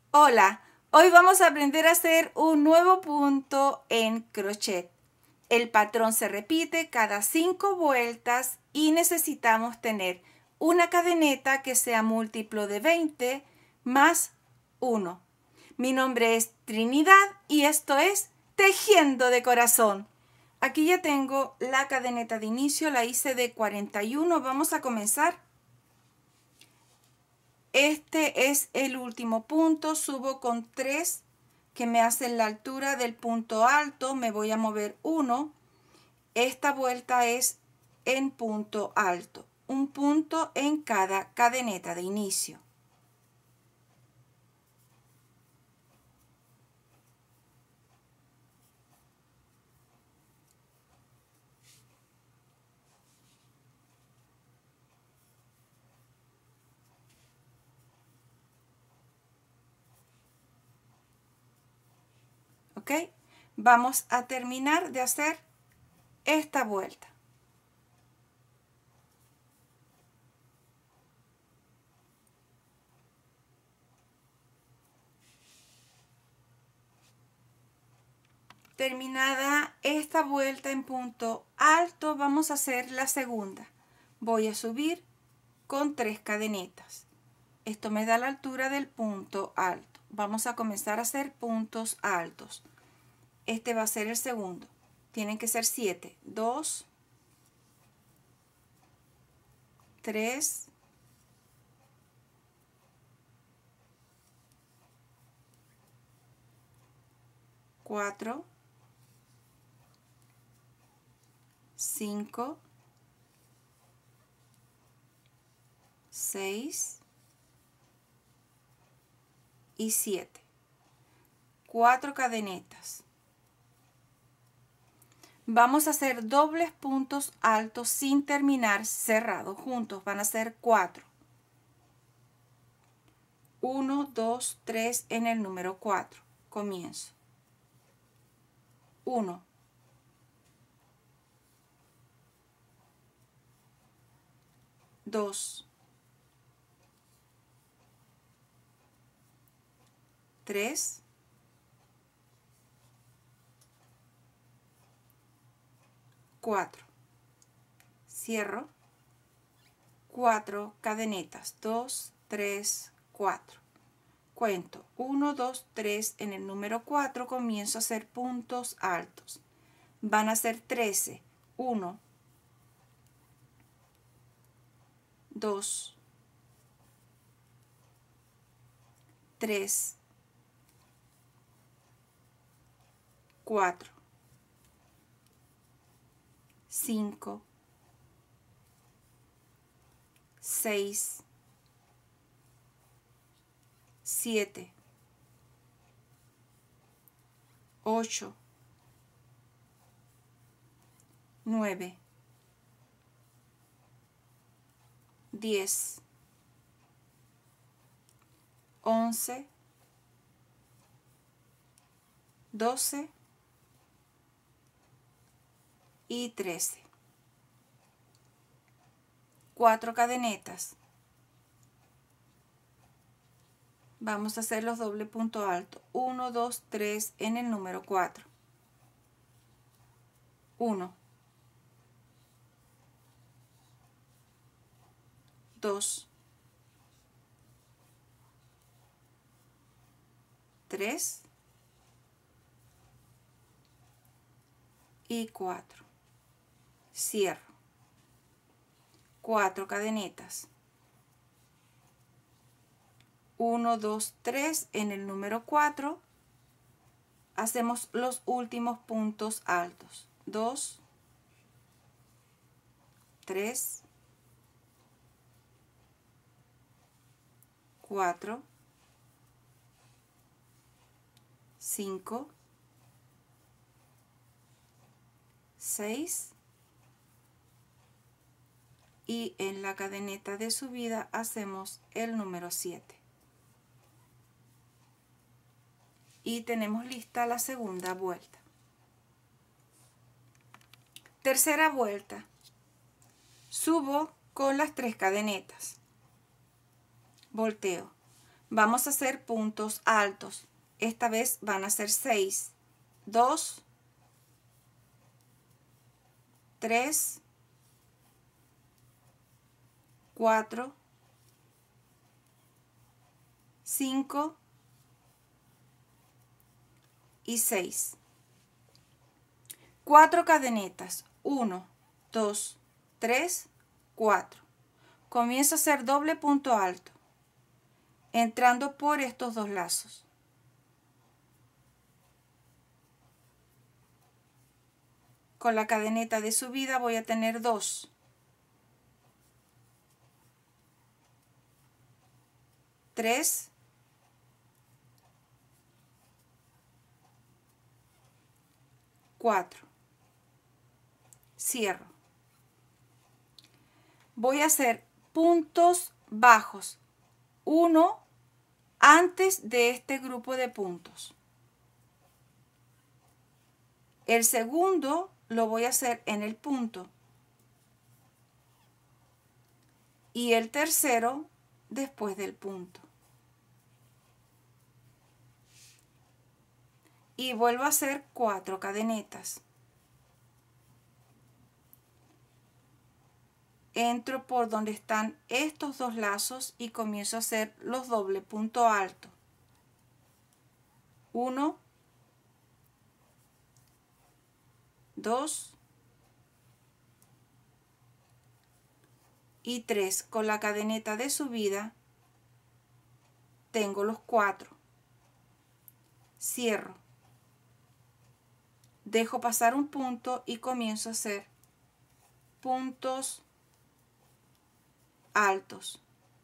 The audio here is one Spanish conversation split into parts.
Hola, hoy vamos a aprender a hacer un nuevo punto en crochet. El patrón se repite cada 5 vueltas y necesitamos tener una cadeneta que sea múltiplo de 20 más 1. Mi nombre es Trinidad y esto es Tejiendo de Corazón. Aquí ya tengo la cadeneta de inicio, la hice de 41. Vamos a comenzar. Este es el último punto, subo con 3 que me hacen la altura del punto alto, me voy a mover 1. Esta vuelta es en punto alto, un punto en cada cadeneta de inicio. ¿Ok? Vamos a terminar de hacer esta vuelta. Terminada esta vuelta en punto alto, vamos a hacer la segunda. Voy a subir con 3 cadenetas. Esto me da la altura del punto alto. Vamos a comenzar a hacer puntos altos. Este va a ser el segundo. Tienen que ser 7. 2, 3, 4, 5, 6 y 7. 4 cadenetas. Vamos a hacer dobles puntos altos sin terminar cerrados juntos. Van a ser 4. 1, 2, 3 en el número 4. Comienzo. 1, 2, 3, 4. Cierro. 4 cadenetas. 2, 3, 4. Cuento 1, 2, 3 en el número 4. Comienzo a hacer puntos altos. Van a ser 13. 1, 2, 3, 4, 5, 6, 7, 8, 9, 10, 11, 12 y 13. 4 cadenetas. Vamos a hacer los doble punto alto. 1, 2, 3 en el número 4. 1, 2, 3 y 4. Cierro. 4 cadenetas. 1, 2, 3 en el número 4. Hacemos los últimos puntos altos. 2, 3, 4, 5, 6 y en la cadeneta de subida hacemos el número 7. Y tenemos lista la segunda vuelta. Tercera vuelta. Subo con las 3 cadenetas. Volteo. Vamos a hacer puntos altos. Esta vez van a ser 6, 2, 3, 4, 5 y 6. 4 cadenetas. 1, 2, 3, 4. Comienzo a hacer doble punto alto, entrando por estos dos lazos. Con la cadeneta de subida voy a tener 2, 3, 4. Cierro. Voy a hacer puntos bajos, uno antes de este grupo de puntos. El segundo lo voy a hacer en el punto y el tercero después del punto. Y vuelvo a hacer 4 cadenetas. Entro por donde están estos dos lazos y comienzo a hacer los doble punto alto. 1, 2 y 3. Con la cadeneta de subida tengo los 4. Cierro. Dejo pasar un punto y comienzo a hacer puntos altos.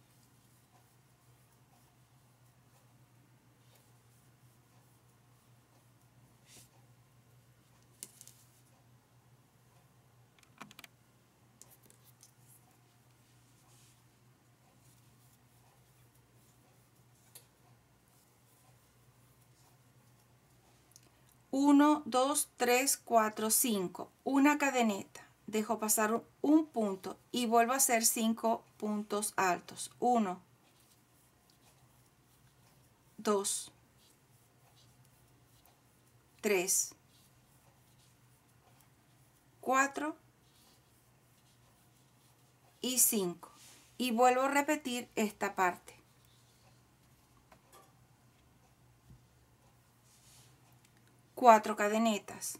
Uno, 2, 3, 4, 5. Una cadeneta. Dejo pasar un punto y vuelvo a hacer 5 puntos altos. 1, 2, 3, 4 y 5. Y vuelvo a repetir esta parte. Cuatro cadenetas.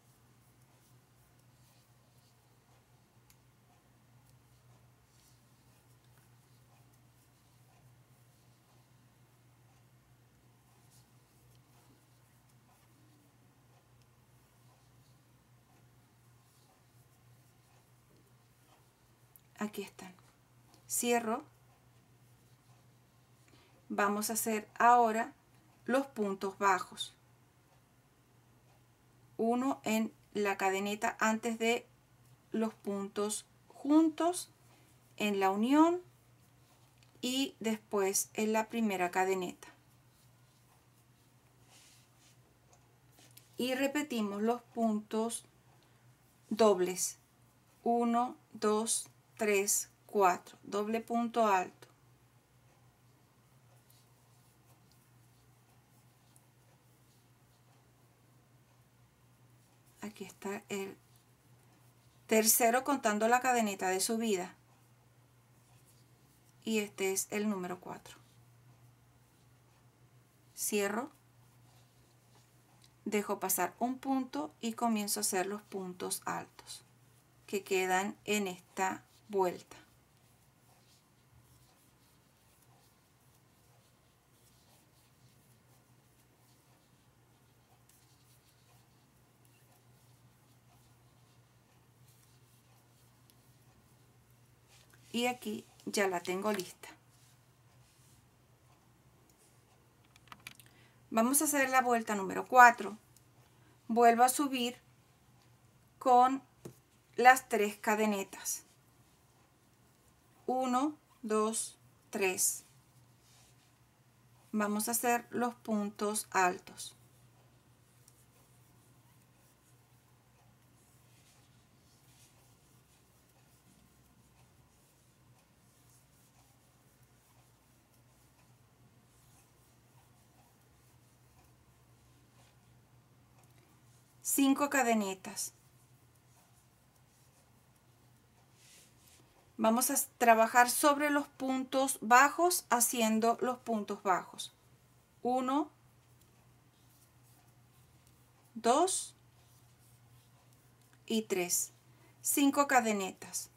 Aquí están. Cierro. Vamos a hacer ahora los puntos bajos. Uno en la cadeneta antes de los puntos juntos, en la unión y después en la primera cadeneta. Y repetimos los puntos dobles. 1, 2, 3, 4. Doble punto alto. Aquí está el tercero contando la cadeneta de subida. Y este es el número 4. Cierro. Dejo pasar un punto y comienzo a hacer los puntos altos que quedan en esta vuelta. Y aquí ya la tengo lista. Vamos a hacer la vuelta número 4. Vuelvo a subir con las 3 cadenetas. 1, 2, 3. Vamos a hacer los puntos altos. 5 cadenetas. Vamos a trabajar sobre los puntos bajos haciendo los puntos bajos. 1, 2 y 3. 5 cadenetas.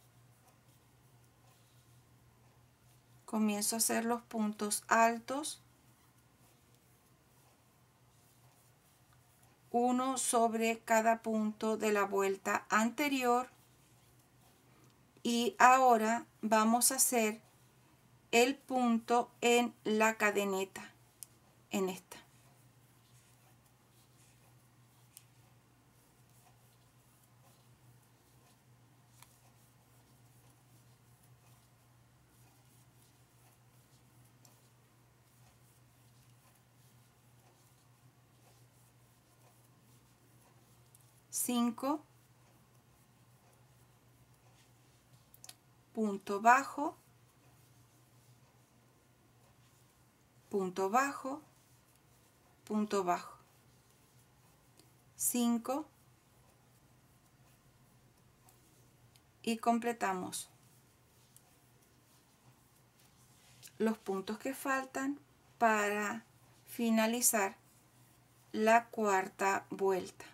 Comienzo a hacer los puntos altos. 1 sobre cada punto de la vuelta anterior. Y ahora vamos a hacer el punto en la cadeneta, en esta. Cinco, punto bajo, punto bajo, punto bajo. 5 y completamos los puntos que faltan para finalizar la cuarta vuelta.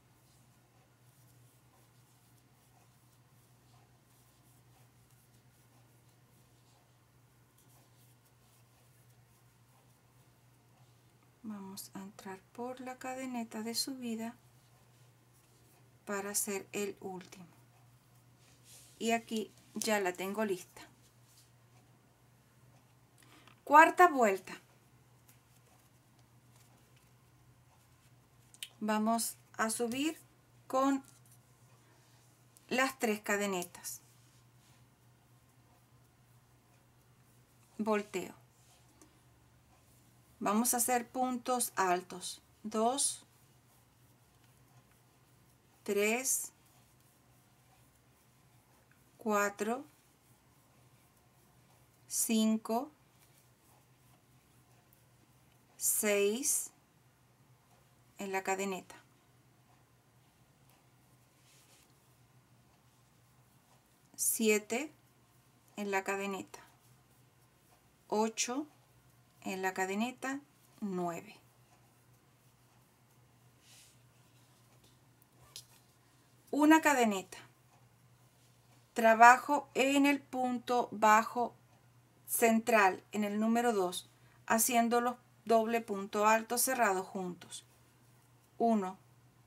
Vamos a entrar por la cadeneta de subida para hacer el último. Y aquí ya la tengo lista. Cuarta vuelta. Vamos a subir con las 3 cadenetas. Volteo. Vamos a hacer puntos altos. 2, 3, 4, 5, 6 en la cadeneta. 7 en la cadeneta. 8 en la cadeneta. 9. Una cadeneta. Trabajo en el punto bajo central, en el número 2, haciendo los doble punto alto cerrados juntos. 1,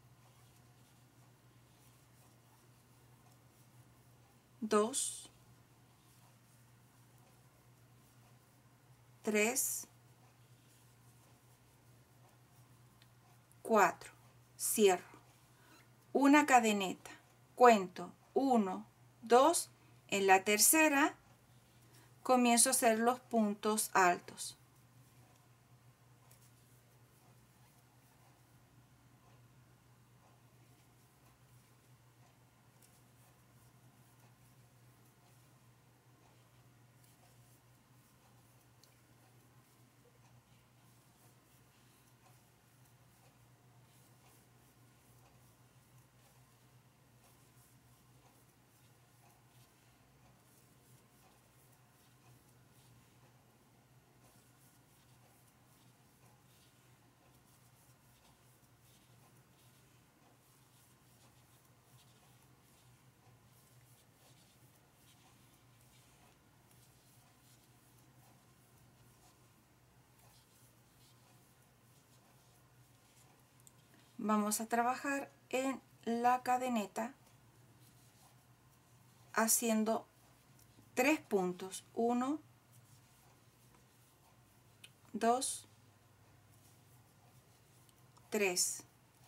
2, 3, 4. Cierro. Una cadeneta. Cuento 1, 2. En la tercera comienzo a hacer los puntos altos. Vamos a trabajar en la cadeneta haciendo 3 puntos. 1, 2, 3.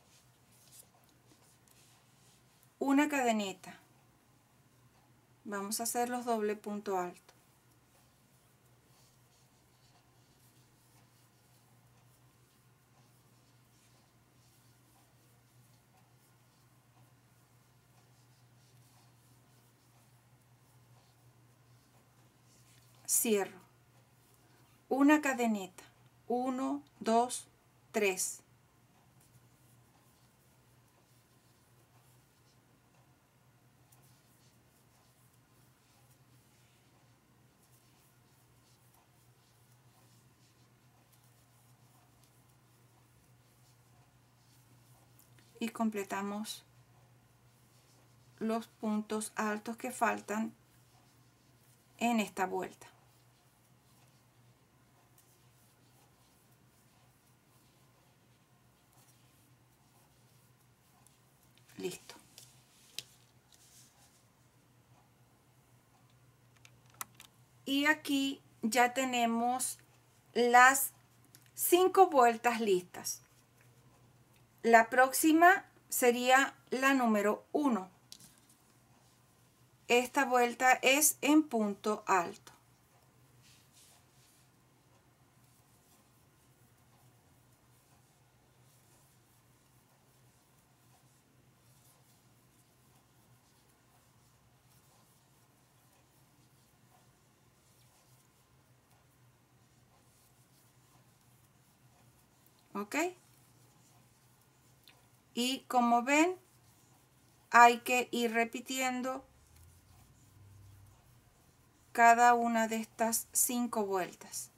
Una cadeneta. Vamos a hacer los doble punto alto. Cierro. Una cadeneta. 1, 2, 3. y completamos los puntos altos que faltan en esta vuelta. Listo. Y aquí ya tenemos las 5 vueltas listas. La próxima sería la número 1. Esta vuelta es en punto alto. ¿Ok? Y como ven, hay que ir repitiendo cada una de estas 5 vueltas.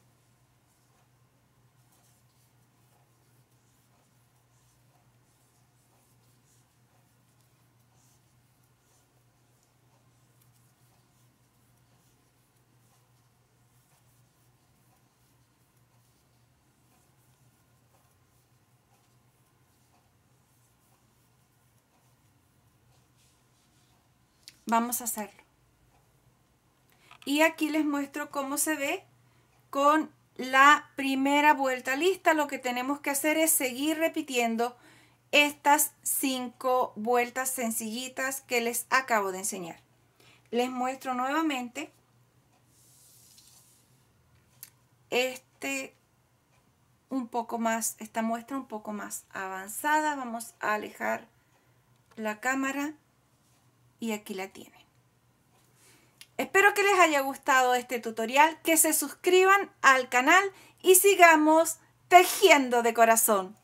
Vamos a hacerlo. Y aquí les muestro cómo se ve con la primera vuelta lista. Lo que tenemos que hacer es seguir repitiendo estas 5 vueltas sencillitas que les acabo de enseñar. Les muestro nuevamente esta muestra un poco más avanzada. Vamos a alejar la cámara y aquí la tienen. Espero que les haya gustado este tutorial, que se suscriban al canal y sigamos tejiendo de corazón.